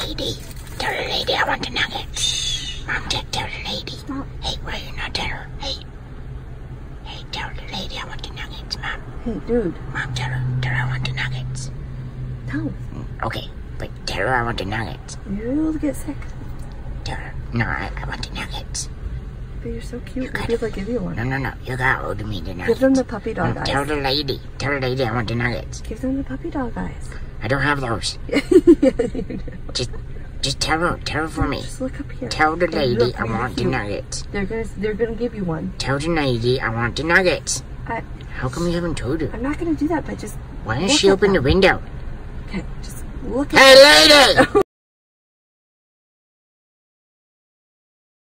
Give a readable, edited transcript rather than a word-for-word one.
lady. Tell the lady I want the nuggets. Mom, tell the lady. Stop. Hey, why you not tell her? Hey, tell the lady I want the nuggets, Mom. Hey, dude. Mom, tell her I want the nuggets. No. Okay, but tell her I want the nuggets. You're able to get sick. Tell her, no, I want the nuggets. But you're so cute. You We'll be able to give you one. No, you gotta hold me the nuggets. Give them the puppy dog eyes. Tell the lady I want the nuggets. Give them the puppy dog eyes. I don't have those. Yeah, you do. Just tell her for me. Just look up here. Tell the lady Look, I want the nuggets. They're gonna give you one. Tell the lady I want the nuggets. How come you haven't told her? I'm not gonna do that, but just Why don't she open the window? Okay, just look at Hey, lady!